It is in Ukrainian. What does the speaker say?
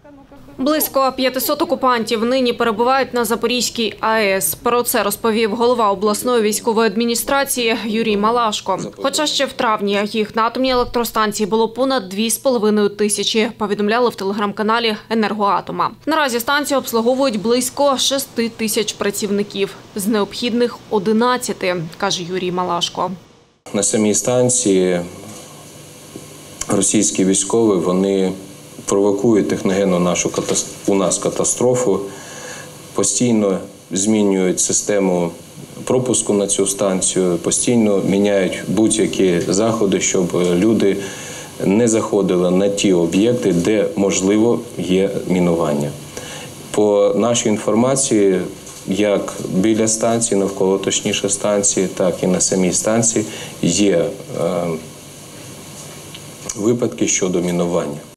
Близько 500 окупантів нині перебувають на Запорізькій АЕС. Про це розповів голова обласної військової адміністрації Юрій Малашко. Хоча ще в травні їх на атомній електростанції було понад 2,5 тисячі, повідомляли в телеграм-каналі «Енергоатома». Наразі станцію обслуговують близько 6 тисяч працівників. З необхідних 11, каже Юрій Малашко. На самій станції російські військові, вони провокують техногенну у нас катастрофу, постійно змінюють систему пропуску на цю станцію, постійно міняють будь-які заходи, щоб люди не заходили на ті об'єкти, де, можливо, є мінування. По нашій інформації, як біля станції, навколо точніше станції, так і на самій станції є випадки щодо мінування.